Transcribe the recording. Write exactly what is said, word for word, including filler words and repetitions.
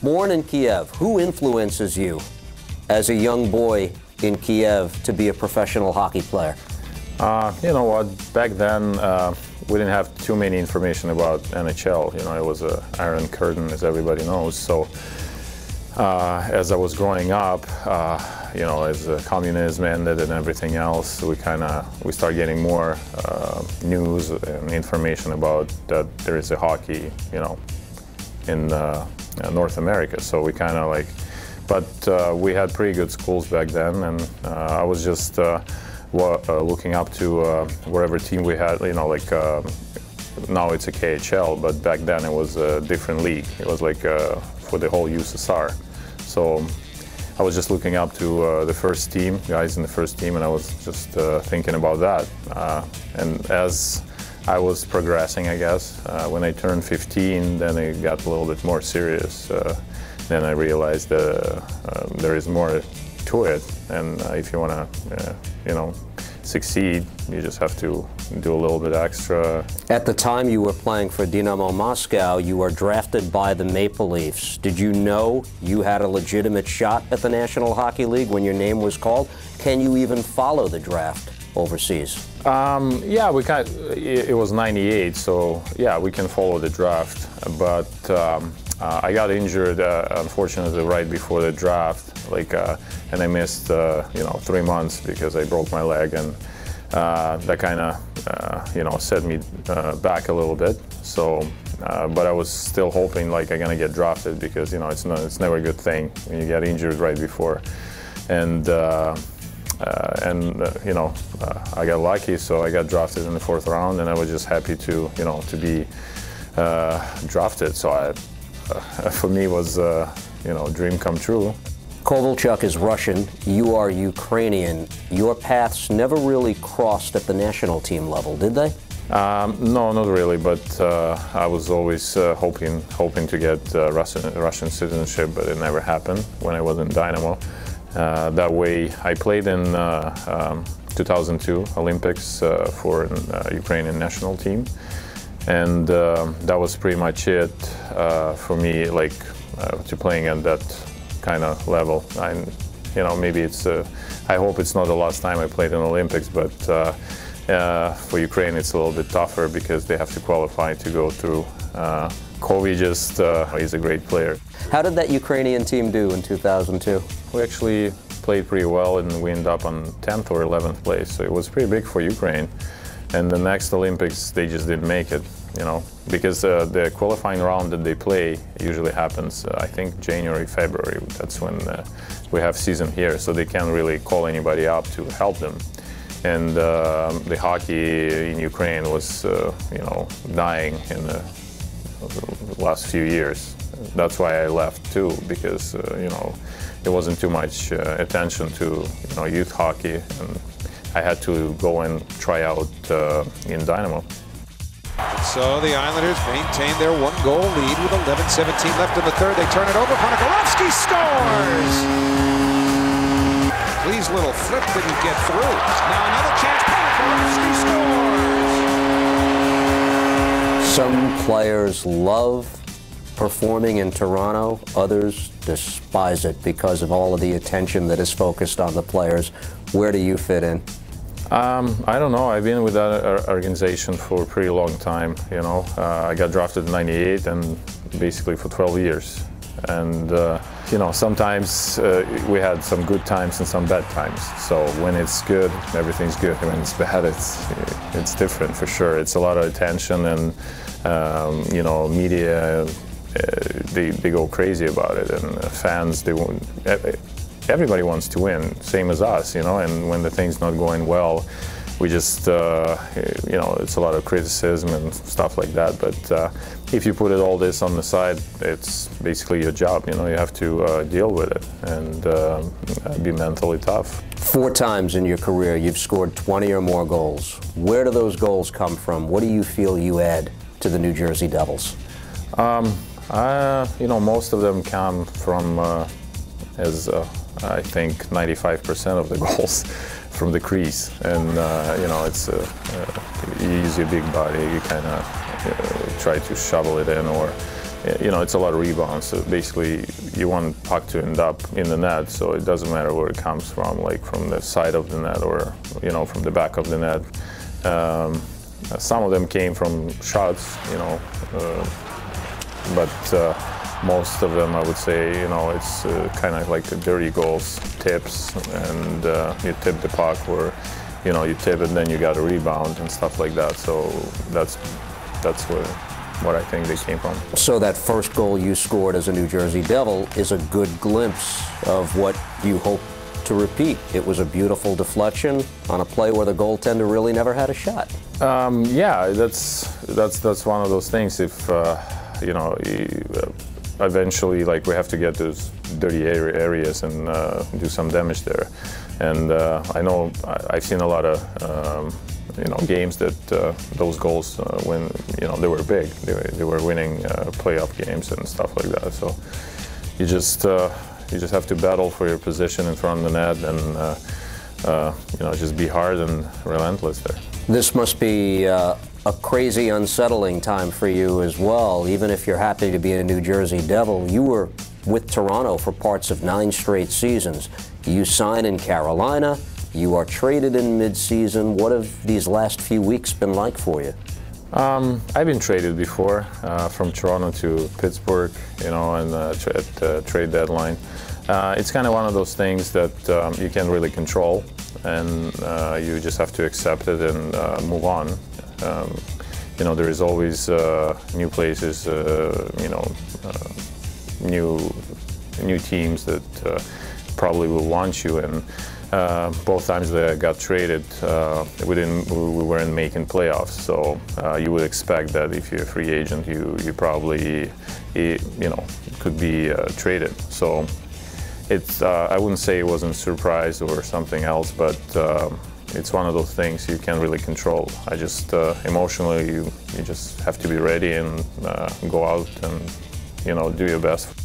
Born in Kiev, who influences you as a young boy in Kiev to be a professional hockey player? Uh, you know what, back then uh, we didn't have too many information about N H L. You know, it was a Iron Curtain, as everybody knows. So uh, as I was growing up, uh, you know, as uh, communism ended and everything else, we kind of, we started getting more uh, news and information about that there is a hockey, you know, in uh, North America. So we kind of like, but uh, we had pretty good schools back then, and uh, I was just uh, Uh, looking up to uh, wherever team we had, you know, like uh, now it's a K H L, but back then it was a different league. It was like uh, for the whole U S S R. So I was just looking up to uh, the first team, guys in the first team, and I was just uh, thinking about that. Uh, and as I was progressing, I guess, uh, when I turned fifteen, then it got a little bit more serious. Uh, then I realized that uh, there is more to it, and uh, if you want to, uh, you know, succeed, you just have to do a little bit extra. At the time you were playing for Dynamo Moscow, you were drafted by the Maple Leafs. Did you know you had a legitimate shot at the National Hockey League when your name was called? Can you even follow the draft overseas? Um, yeah, we kind of, it was ninety-eight, so yeah, we can follow the draft, but um, uh, I got injured, uh, unfortunately, right before the draft, like, uh, and I missed, uh, you know, three months because I broke my leg, and uh, that kind of, uh, you know, set me uh, back a little bit. So, uh, but I was still hoping, like, I'm gonna get drafted because, you know, it's not, it's never a good thing when you get injured right before, and. Uh, Uh, and uh, you know, uh, I got lucky, so I got drafted in the fourth round, and I was just happy to, you know, to be uh, drafted. So I, uh, for me, was uh, you know, dream come true. Kovalchuk is Russian. You are Ukrainian. Your paths never really crossed at the national team level, did they? Um, no, not really. But uh, I was always uh, hoping, hoping to get uh, Russian, Russian citizenship, but it never happened when I was in Dynamo. Uh, that way, I played in uh, um, two thousand two Olympics uh, for uh, Ukrainian national team, and uh, that was pretty much it uh, for me. Like uh, to playing at that kind of level, I, you know, maybe it's. Uh, I hope it's not the last time I played in Olympics, but uh, uh, for Ukraine, it's a little bit tougher because they have to qualify to go through. Uh, Kovi just, uh, he's a great player. How did that Ukrainian team do in two thousand two? We actually played pretty well, and we ended up on tenth or eleventh place, so it was pretty big for Ukraine. And the next Olympics, they just didn't make it, you know, because uh, the qualifying round that they play usually happens, uh, I think, January, February. That's when uh, we have season here, so they can't really call anybody up to help them. And uh, the hockey in Ukraine was, uh, you know, dying in the last few years. That's why I left too, because uh, you know, there wasn't too much uh, attention to, you know, youth hockey, and I had to go and try out uh, in Dynamo. So the Islanders maintain their one-goal lead with eleven seventeen left in the third. They turn it over. Ponikarovsky scores. Lee's little flip didn't get through. Now another chance. Ponikarovsky scores. Some players love performing in Toronto, others despise it because of all of the attention that is focused on the players. Where do you fit in? Um, I don't know. I've been with that organization for a pretty long time. You know, uh, I got drafted in ninety-eight, and basically for twelve years. And uh, you know, sometimes uh, we had some good times and some bad times. So when it's good, everything's good. When it's bad, it's it's different for sure. It's a lot of attention, and um, you know, media. Uh, they, they go crazy about it, and uh, fans, they won't, everybody wants to win, same as us, you know, and when the thing's not going well, we just, uh, you know, it's a lot of criticism and stuff like that, but uh, if you put it all this on the side, it's basically your job, you know, you have to uh, deal with it and uh, be mentally tough. Four times in your career, you've scored twenty or more goals. Where do those goals come from? What do you feel you add to the New Jersey Devils? Um, Uh, you know, most of them come from, uh, as uh, I think, ninety-five percent of the goals from the crease. And, uh, you know, it's uh, uh, you use your big body, you kind of uh, try to shovel it in, or you know, it's a lot of rebounds. So basically, you want puck to end up in the net, so it doesn't matter where it comes from, like from the side of the net or, you know, from the back of the net. Um, some of them came from shots, you know, uh, but uh, most of them, I would say, you know, it's uh, kind of like the dirty goals, tips, and uh, you tip the puck, or, you know, you tip it, and then you got a rebound and stuff like that. So that's that's where. what I think they came from. So that first goal you scored as a New Jersey Devil is a good glimpse of what you hope to repeat. It was a beautiful deflection on a play where the goaltender really never had a shot. Um, yeah, that's that's that's one of those things. If uh, you know, eventually, like, we have to get those dirty areas and uh, do some damage there. And uh, I know I've seen a lot of. Um, you know, games that uh, those goals, uh, when, you know, they were big. They were, they were winning uh, playoff games and stuff like that. So you just uh, you just have to battle for your position in front of the net, and uh, uh, you know, just be hard and relentless there. This must be uh, a crazy, unsettling time for you as well. Even if you're happy to be a New Jersey Devil, you were with Toronto for parts of nine straight seasons. You sign in Carolina. You are traded in mid-season. What have these last few weeks been like for you? Um, I've been traded before, uh, from Toronto to Pittsburgh, you know, and uh, tra at the trade deadline. Uh, it's kind of one of those things that um, you can't really control, and uh, you just have to accept it and uh, move on. Um, you know, there is always uh, new places, uh, you know, uh, new new teams that uh, probably will want you. And Uh, both times that I got traded, uh, we didn't, we weren't making playoffs. So uh, you would expect that if you're a free agent, you you probably, you know, could be uh, traded. So it's, uh, I wouldn't say it wasn't a surprise or something else, but uh, it's one of those things you can't really control. I just uh, emotionally, you you just have to be ready and uh, go out and, you know, do your best.